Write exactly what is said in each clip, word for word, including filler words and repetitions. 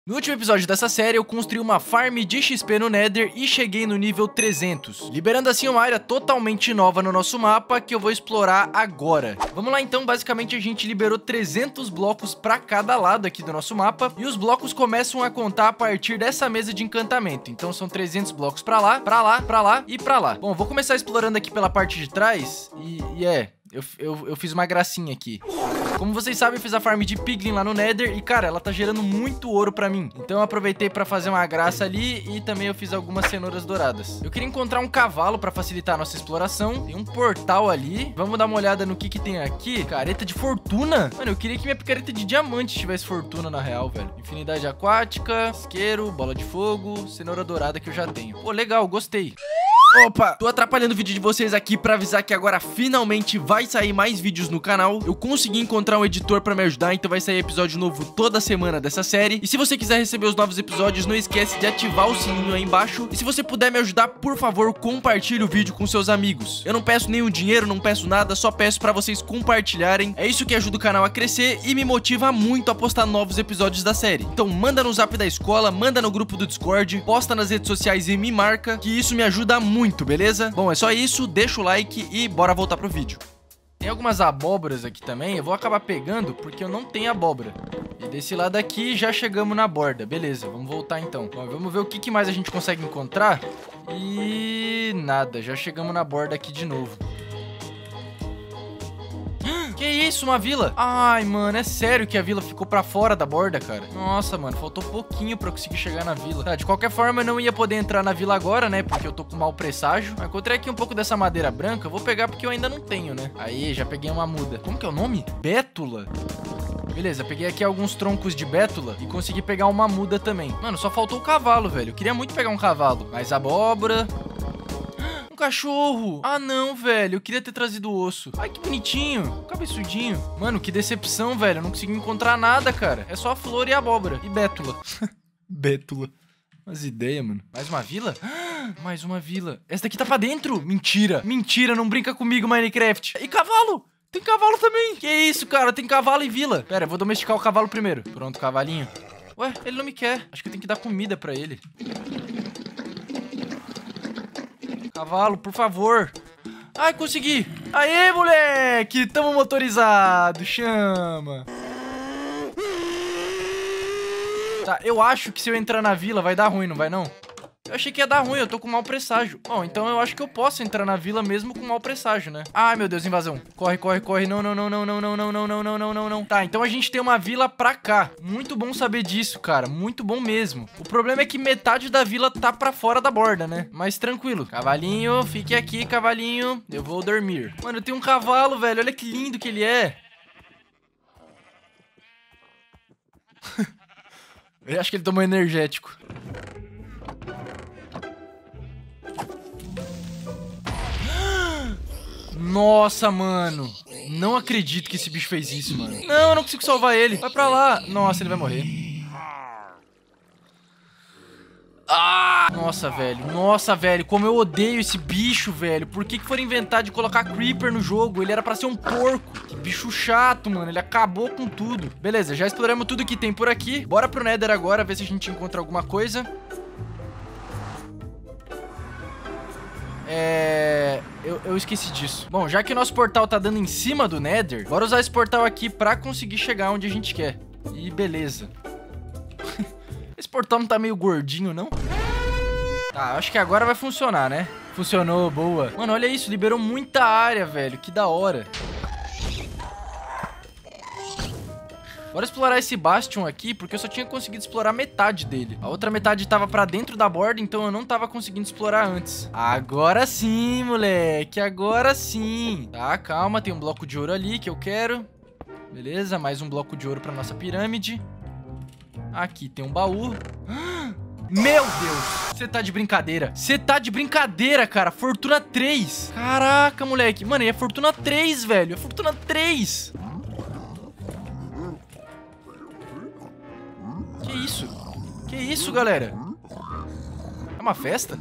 No último episódio dessa série, eu construí uma farm de X P no Nether e cheguei no nível trezentos, liberando assim uma área totalmente nova no nosso mapa que eu vou explorar agora. Vamos lá então, basicamente a gente liberou trezentos blocos pra cada lado aqui do nosso mapa e os blocos começam a contar a partir dessa mesa de encantamento. Então são trezentos blocos pra lá, pra lá, pra lá e pra lá. Bom, vou começar explorando aqui pela parte de trás e, e é... Eu, eu, eu fiz uma gracinha aqui. Como vocês sabem, eu fiz a farm de Piglin lá no Nether e, cara, ela tá gerando muito ouro pra mim. Então eu aproveitei pra fazer uma graça ali e também eu fiz algumas cenouras douradas. Eu queria encontrar um cavalo pra facilitar a nossa exploração. Tem um portal ali. Vamos dar uma olhada no que que tem aqui. Careta de fortuna. Mano, eu queria que minha picareta de diamante tivesse fortuna na real, velho. Infinidade aquática, isqueiro, bola de fogo, cenoura dourada que eu já tenho. Pô, legal, gostei. Opa, tô atrapalhando o vídeo de vocês aqui pra avisar que agora finalmente vai sair mais vídeos no canal. Eu consegui encontrar um editor pra me ajudar, então vai sair episódio novo toda semana dessa série. E se você quiser receber os novos episódios, não esquece de ativar o sininho aí embaixo. E se você puder me ajudar, por favor, compartilhe o vídeo com seus amigos. Eu não peço nenhum dinheiro, não peço nada, só peço pra vocês compartilharem. É isso que ajuda o canal a crescer e me motiva muito a postar novos episódios da série. Então manda no zap da escola, manda no grupo do Discord, posta nas redes sociais e me marca, que isso me ajuda muito. Muito, beleza? Bom, é só isso, deixa o like e bora voltar pro vídeo. Tem algumas abóboras aqui também, eu vou acabar pegando porque eu não tenho abóbora. E desse lado aqui já chegamos na borda, beleza, vamos voltar então. Bom, vamos ver o que, que mais a gente consegue encontrar. E nada, já chegamos na borda aqui de novo. Que isso, uma vila? Ai, mano, é sério que a vila ficou pra fora da borda, cara? Nossa, mano, faltou pouquinho pra eu conseguir chegar na vila. Tá, de qualquer forma, eu não ia poder entrar na vila agora, né? Porque eu tô com mau presságio. Eu encontrei aqui um pouco dessa madeira branca. Eu vou pegar porque eu ainda não tenho, né? Aí, já peguei uma muda. Como que é o nome? Bétula? Beleza, peguei aqui alguns troncos de bétula e consegui pegar uma muda também. Mano, só faltou o cavalo, velho. Eu queria muito pegar um cavalo. Mais abóbora... cachorro! Ah, não, velho. Eu queria ter trazido o osso. Ai, que bonitinho. Cabeçudinho. Mano, que decepção, velho. Eu não consegui encontrar nada, cara. É só a flor e a abóbora. E bétula. Bétula. Umas ideias, mano. Mais uma vila? Mais uma vila. Essa daqui tá pra dentro? Mentira. Mentira, não brinca comigo, Minecraft. E cavalo! Tem cavalo também. Que isso, cara? Tem cavalo e vila. Pera, eu vou domesticar o cavalo primeiro. Pronto, cavalinho. Ué, ele não me quer. Acho que eu tenho que dar comida pra ele. Cavalo, por favor. Ai, consegui. Aê, moleque. Tamo motorizado. Chama. Tá, eu acho que se eu entrar na vila vai dar ruim, não vai não? Eu achei que ia dar ruim, eu tô com mau presságio. Bom, então eu acho que eu posso entrar na vila mesmo com mau presságio, né? Ai, meu Deus, invasão. Corre, corre, corre. Não, não, não, não, não, não, não, não, não, não, não, não, não. Tá, então a gente tem uma vila pra cá. Muito bom saber disso, cara. Muito bom mesmo. O problema é que metade da vila tá pra fora da borda, né? Mas tranquilo. Cavalinho, fique aqui, cavalinho. Eu vou dormir. Mano, eu tenho um cavalo, velho. Olha que lindo que ele é. Eu acho que ele tomou energético. Nossa, mano. Não acredito que esse bicho fez isso, mano. Não, eu não consigo salvar ele. Vai pra lá. Nossa, ele vai morrer. Ah! Nossa, velho. Nossa, velho. Como eu odeio esse bicho, velho. Por que que foram inventar de colocar Creeper no jogo? Ele era pra ser um porco. Que bicho chato, mano. Ele acabou com tudo. Beleza, já exploramos tudo que tem por aqui. Bora pro Nether agora, ver se a gente encontra alguma coisa. É... Eu, eu esqueci disso. Bom, já que o nosso portal tá dando em cima do Nether, bora usar esse portal aqui pra conseguir chegar onde a gente quer. E beleza. Esse portal não tá meio gordinho, não? Tá, acho que agora vai funcionar, né? Funcionou, boa. Mano, olha isso, liberou muita área, velho. Que da hora. Bora explorar esse Bastion aqui, porque eu só tinha conseguido explorar metade dele. A outra metade tava pra dentro da borda, então eu não tava conseguindo explorar antes. Agora sim, moleque. Agora sim. Tá, calma. Tem um bloco de ouro ali que eu quero. Beleza, mais um bloco de ouro pra nossa pirâmide. Aqui tem um baú. Meu Deus. Você tá de brincadeira. Você tá de brincadeira, cara. Fortuna três. Caraca, moleque. Mano, é Fortuna três, velho. É Fortuna três. Que isso? Que isso, galera? É uma festa?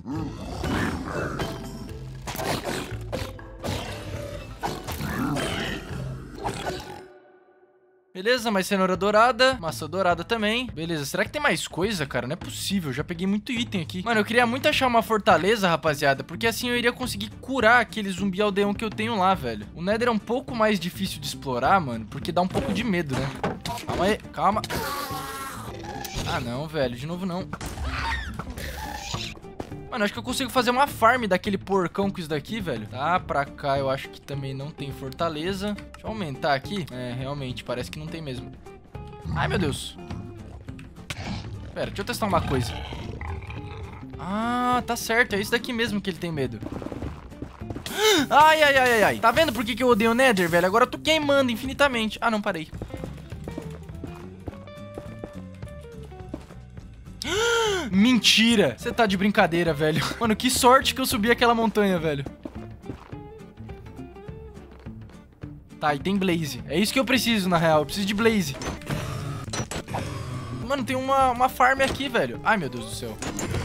Beleza, mais cenoura dourada. Maçã dourada também. Beleza, será que tem mais coisa, cara? Não é possível, eu já peguei muito item aqui. Mano, eu queria muito achar uma fortaleza, rapaziada, porque assim eu iria conseguir curar aquele zumbi aldeão que eu tenho lá, velho. O Nether é um pouco mais difícil de explorar, mano, porque dá um pouco de medo, né? Calma aí, calma. Ah, não, velho, de novo não. Mano, acho que eu consigo fazer uma farm daquele porcão com isso daqui, velho. Tá, pra cá eu acho que também não tem fortaleza. Deixa eu aumentar aqui. É, realmente, parece que não tem mesmo. Ai, meu Deus. Pera, deixa eu testar uma coisa. Ah, tá certo. É isso daqui mesmo que ele tem medo. Ai, ai, ai, ai, ai. Tá vendo por que que eu odeio o Nether, velho? Agora eu tô queimando infinitamente. Ah, não, parei. Mentira! Você tá de brincadeira, velho. Mano, que sorte que eu subi aquela montanha, velho. Tá, e tem Blaze. É isso que eu preciso, na real. Eu preciso de Blaze. Mano, tem uma, uma farm aqui, velho. Ai, meu Deus do céu.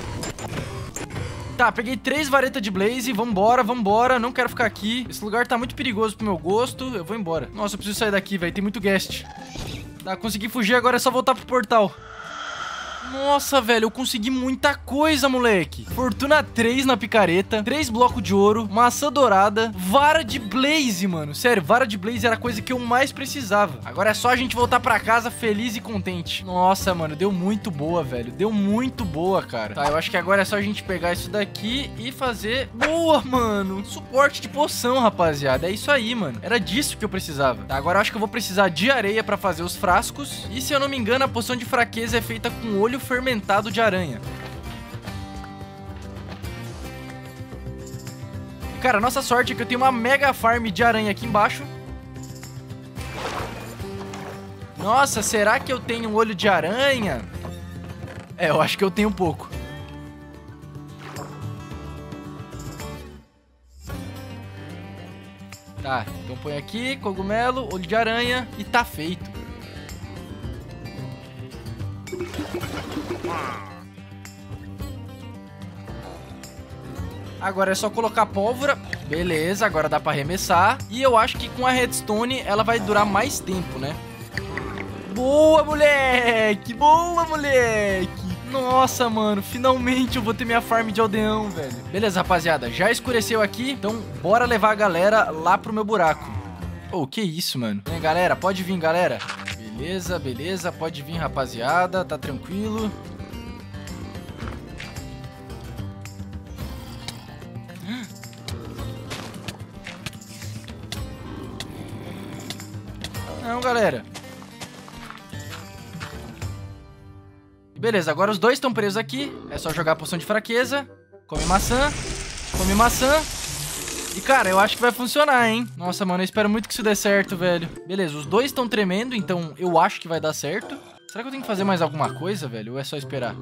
Tá, peguei três varetas de Blaze. Vambora, vambora. Não quero ficar aqui. Esse lugar tá muito perigoso pro meu gosto. Eu vou embora. Nossa, eu preciso sair daqui, velho. Tem muito guest. Tá, consegui fugir. Agora é só voltar pro portal. Nossa, velho, eu consegui muita coisa, moleque. Fortuna três na picareta, três blocos de ouro, maçã dourada, vara de Blaze, mano. Sério, vara de Blaze era a coisa que eu mais precisava. Agora é só a gente voltar pra casa feliz e contente. Nossa, mano, deu muito boa, velho. Deu muito boa, cara. Tá, eu acho que agora é só a gente pegar isso daqui e fazer... Boa, mano. Suporte de poção, rapaziada. É isso aí, mano. Era disso que eu precisava. Tá, agora eu acho que eu vou precisar de areia pra fazer os frascos. E se eu não me engano, a poção de fraqueza é feita com olho fermentado de aranha. E, cara, nossa sorte é que eu tenho uma mega farm de aranha aqui embaixo. Nossa, será que eu tenho um olho de aranha? É, eu acho que eu tenho um pouco. Tá, então põe aqui, cogumelo, olho de aranha e tá feito. Agora é só colocar pólvora. Beleza, agora dá pra arremessar. E eu acho que com a redstone ela vai durar mais tempo, né? Boa, moleque! Boa, moleque! Nossa, mano, finalmente eu vou ter minha farm de aldeão, velho. Beleza, rapaziada, já escureceu aqui. Então bora levar a galera lá pro meu buraco. Oh, que isso, mano. Vem, galera, pode vir, galera. Beleza, beleza, pode vir, rapaziada. Tá tranquilo. Não, galera. Beleza, agora os dois estão presos aqui. É só jogar a poção de fraqueza. Come maçã. Come maçã. E, cara, eu acho que vai funcionar, hein? Nossa, mano, eu espero muito que isso dê certo, velho. Beleza, os dois estão tremendo, então eu acho que vai dar certo. Será que eu tenho que fazer mais alguma coisa, velho? Ou é só esperar?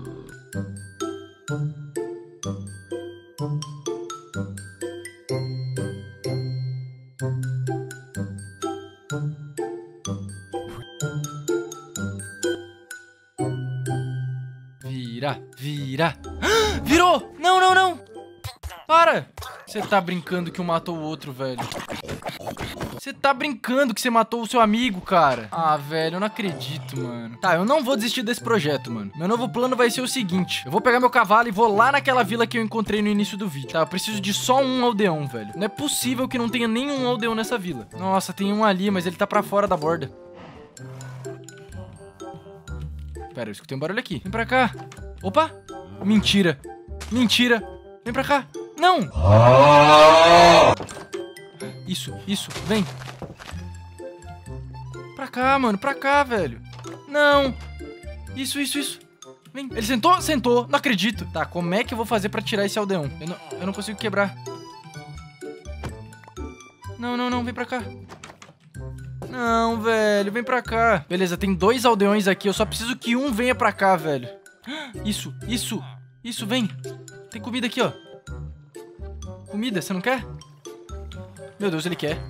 Vira, vira. Virou! Não, não, não! Para! Você tá brincando que um matou o outro, velho. Você tá brincando que você matou o seu amigo, cara. Ah, velho, eu não acredito, mano. Tá, eu não vou desistir desse projeto, mano. Meu novo plano vai ser o seguinte. Eu vou pegar meu cavalo e vou lá naquela vila que eu encontrei no início do vídeo. Tá, eu preciso de só um aldeão, velho. Não é possível que não tenha nenhum aldeão nessa vila. Nossa, tem um ali, mas ele tá pra fora da borda. Pera, eu escutei um barulho aqui. Vem pra cá. Opa! Mentira. Mentira. Vem pra cá. Não! Isso, isso. Vem. Pra cá, mano. Pra cá, velho. Não. Isso, isso, isso. Vem. Ele sentou? Sentou. Não acredito. Tá, como é que eu vou fazer pra tirar esse aldeão? Eu não, eu não consigo quebrar. Não, não, não. Vem pra cá. Não, velho. Vem pra cá. Beleza, tem dois aldeões aqui. Eu só preciso que um venha pra cá, velho. Isso, isso. Isso, vem. Tem comida aqui, ó. Comida, você não quer? Meu Deus, ele quer.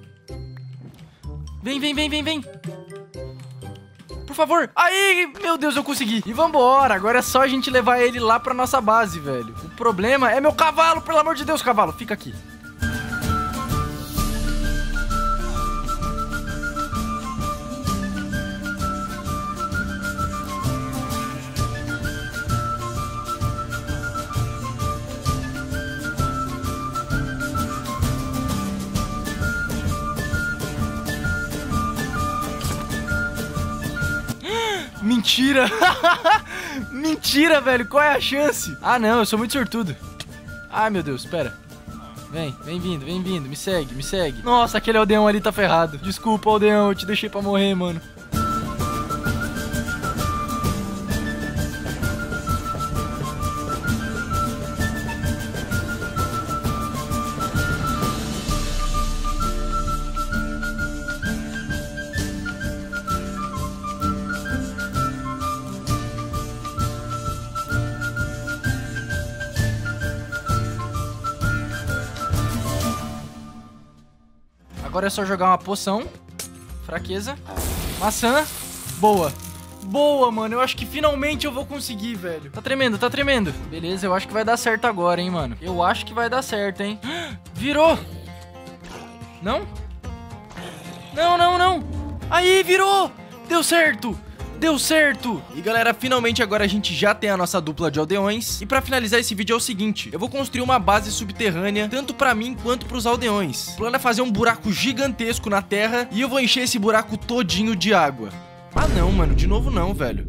Vem, vem, vem, vem, vem. Por favor. Aí, meu Deus, eu consegui. E vambora. Agora é só a gente levar ele lá pra nossa base, velho. O problema é meu cavalo, pelo amor de Deus, cavalo. Fica aqui. Mentira. Mentira, velho. Qual é a chance? Ah, não. Eu sou muito sortudo. Ai, meu Deus. Pera. Vem, vem vindo, vem vindo. Me segue, me segue. Nossa, aquele aldeão ali tá ferrado. Desculpa, aldeão. Eu te deixei pra morrer, mano. Agora é só jogar uma poção. Fraqueza. Maçã. Boa. Boa, mano. Eu acho que finalmente eu vou conseguir, velho. Tá tremendo, tá tremendo. Beleza, eu acho que vai dar certo agora, hein, mano. Eu acho que vai dar certo, hein. Virou. Não? Não, não, não. Aí, virou. Deu certo. Deu certo! E galera, finalmente agora a gente já tem a nossa dupla de aldeões. E pra finalizar esse vídeo é o seguinte: eu vou construir uma base subterrânea, tanto pra mim quanto pros aldeões. O plano é fazer um buraco gigantesco na terra e eu vou encher esse buraco todinho de água. Ah não, mano, de novo não, velho.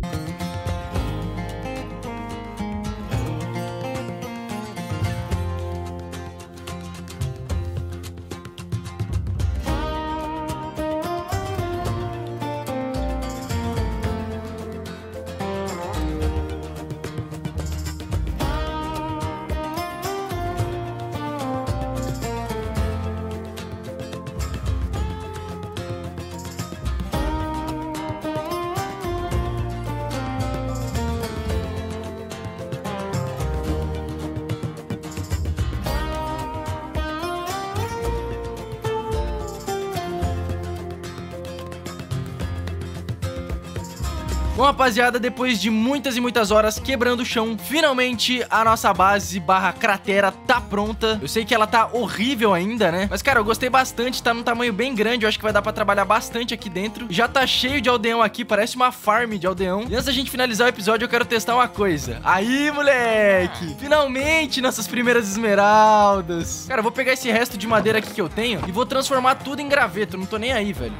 Bom, rapaziada, depois de muitas e muitas horas quebrando o chão, finalmente a nossa base barra cratera tá pronta. Eu sei que ela tá horrível ainda, né? Mas, cara, eu gostei bastante, tá num tamanho bem grande. Eu acho que vai dar pra trabalhar bastante aqui dentro. Já tá cheio de aldeão aqui, parece uma farm de aldeão. E antes da gente finalizar o episódio, eu quero testar uma coisa. Aí, moleque! Finalmente, nossas primeiras esmeraldas. Cara, eu vou pegar esse resto de madeira aqui que eu tenho e vou transformar tudo em graveto. Não tô nem aí, velho.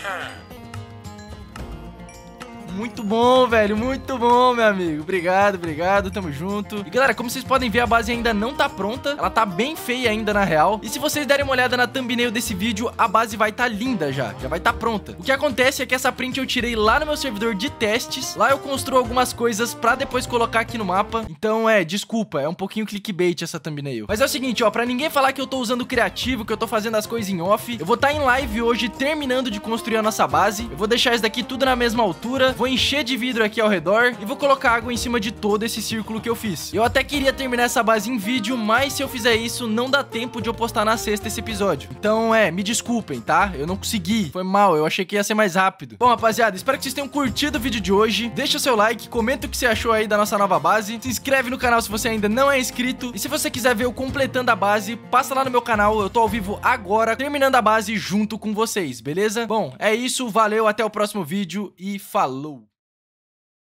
Muito bom, velho, muito bom, meu amigo. Obrigado, obrigado, tamo junto. E galera, como vocês podem ver, a base ainda não tá pronta. Ela tá bem feia ainda, na real. E se vocês derem uma olhada na thumbnail desse vídeo, a base vai tá linda já, já vai tá pronta. O que acontece é que essa print eu tirei lá no meu servidor de testes. Lá eu construo algumas coisas pra depois colocar aqui no mapa. Então é, desculpa, é um pouquinho clickbait essa thumbnail. Mas é o seguinte, ó, pra ninguém falar que eu tô usando criativo, que eu tô fazendo as coisas em off, eu vou tá em live hoje terminando de construir a nossa base. Eu vou deixar isso daqui tudo na mesma altura. Vou encher de vidro aqui ao redor e vou colocar água em cima de todo esse círculo que eu fiz. Eu até queria terminar essa base em vídeo, mas se eu fizer isso, não dá tempo de eu postar na sexta esse episódio. Então, é, me desculpem, tá? Eu não consegui. Foi mal, eu achei que ia ser mais rápido. Bom, rapaziada, espero que vocês tenham curtido o vídeo de hoje. Deixa o seu like, comenta o que você achou aí da nossa nova base. Se inscreve no canal se você ainda não é inscrito. E se você quiser ver eu completando a base, passa lá no meu canal. Eu tô ao vivo agora, terminando a base junto com vocês, beleza? Bom, é isso. Valeu, até o próximo vídeo e falou!